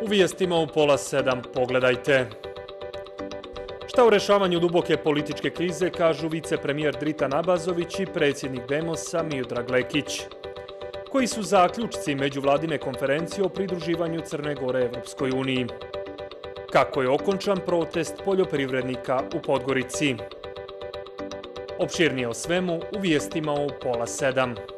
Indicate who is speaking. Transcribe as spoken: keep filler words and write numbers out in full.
Speaker 1: U vijestima u pola sedam pogledajte. Šta u rešavanju duboke političke krize kažu vicepremijer Dritan Abazović i predsjednik Demosa Miodrag Lekić? Koji su zaključci međuvladine konferencije o pridruživanju Crne Gore Evropskoj uniji? Kako je okončan protest poljoprivrednika u Podgorici? Opširnije o svemu u vijestima u pola sedam.